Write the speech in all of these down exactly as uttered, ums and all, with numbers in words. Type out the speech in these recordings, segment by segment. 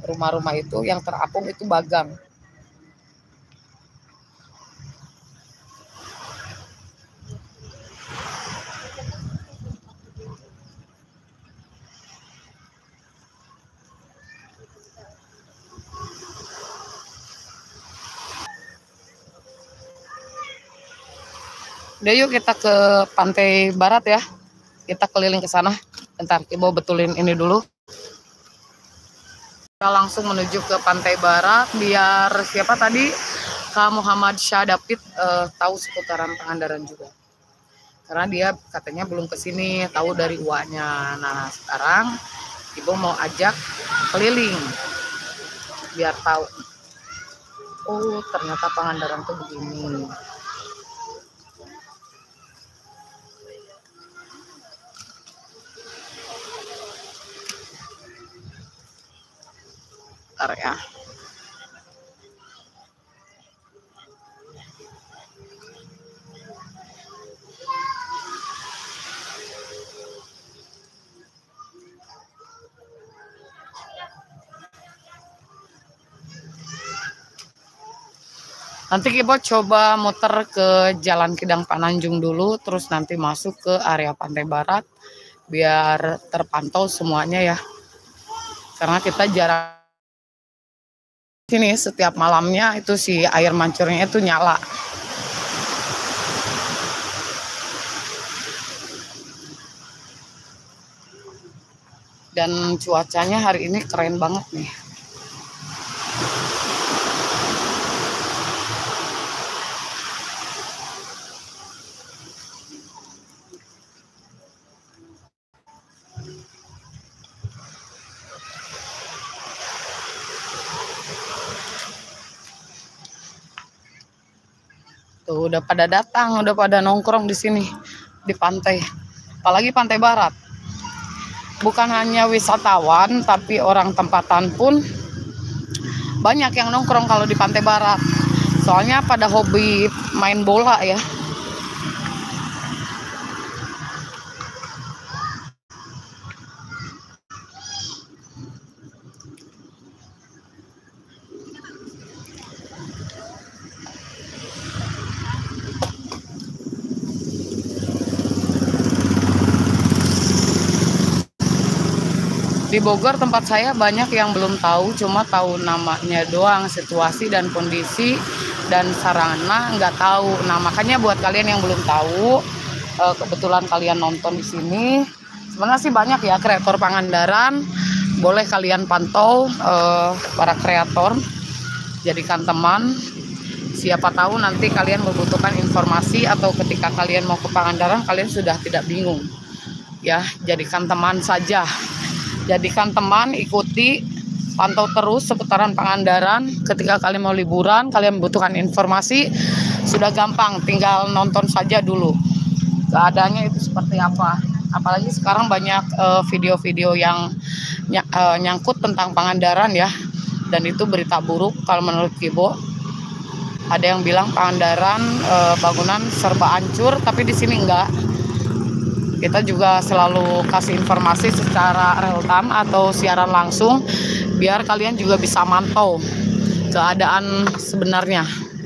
rumah-rumah itu yang terapung itu Bagang. Udah yuk kita ke pantai barat ya. Kita keliling ke sana. Bentar, Ibu betulin ini dulu. Kita langsung menuju ke pantai barat biar siapa tadi Kak Muhammad Syah David uh, tahu seputaran Pangandaran juga. Karena dia katanya belum kesini, tahu dari uaknya. Nah sekarang Ibu mau ajak keliling biar tahu. Oh ternyata Pangandaran tuh begini. Bentar ya. Nanti kita coba muter ke Jalan Kidang Pananjung dulu, terus nanti masuk ke area pantai barat biar terpantau semuanya ya. Karena kita jarang sini, setiap malamnya itu si air mancurnya itu nyala. Dan cuacanya hari ini keren banget nih. Tuh udah pada datang, udah pada nongkrong di sini di pantai. Apalagi pantai barat. Bukan hanya wisatawan, tapi orang tempatan pun banyak yang nongkrong kalau di pantai barat. Soalnya pada hobi main bola ya. Di Bogor tempat saya banyak yang belum tahu, cuma tahu namanya doang, situasi dan kondisi dan sarana nggak tahu. Nah makanya buat kalian yang belum tahu, kebetulan kalian nonton di sini, sebenarnya sih banyak ya kreator Pangandaran, boleh kalian pantau eh, para kreator, jadikan teman. Siapa tahu nanti kalian membutuhkan informasi atau ketika kalian mau ke Pangandaran kalian sudah tidak bingung. Ya, jadikan teman saja. Jadikan teman, ikuti, pantau terus seputaran Pangandaran. Ketika kalian mau liburan, kalian membutuhkan informasi, sudah gampang, tinggal nonton saja dulu. Keadaannya itu seperti apa. Apalagi sekarang banyak video-video uh, yang ny uh, nyangkut tentang Pangandaran ya. Dan itu berita buruk kalau menurut Kibo. Ada yang bilang Pangandaran uh, bangunan serba hancur, tapi di sini enggak. Kita juga selalu kasih informasi secara real time atau siaran langsung biar kalian juga bisa mantau keadaan sebenarnya.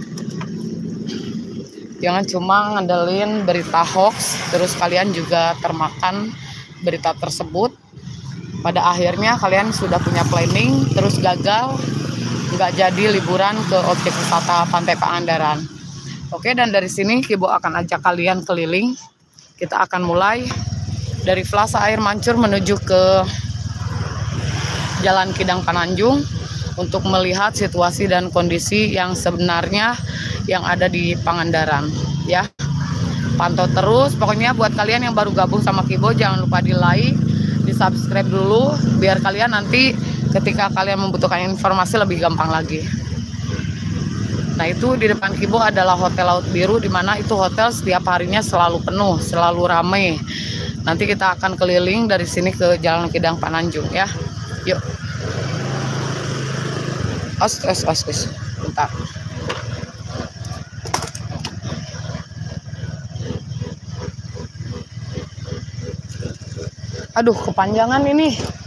Jangan cuma ngandelin berita hoax terus kalian juga termakan berita tersebut. Pada akhirnya kalian sudah punya planning terus gagal, nggak jadi liburan ke objek wisata Pantai Pangandaran. Oke, dan dari sini Kibo akan ajak kalian keliling. Kita akan mulai dari Plaza Air Mancur menuju ke Jalan Kidang Pananjung untuk melihat situasi dan kondisi yang sebenarnya yang ada di Pangandaran ya. Pantau terus, pokoknya buat kalian yang baru gabung sama Kibo jangan lupa di like, di subscribe dulu biar kalian nanti ketika kalian membutuhkan informasi lebih gampang lagi. Nah itu di depan Kibo adalah Hotel Laut Biru, di mana itu hotel setiap harinya selalu penuh, selalu ramai. Nanti kita akan keliling dari sini ke Jalan Kidang Pananjung ya. Yuk. Os, os, os, os. Bentar. Aduh, kepanjangan ini.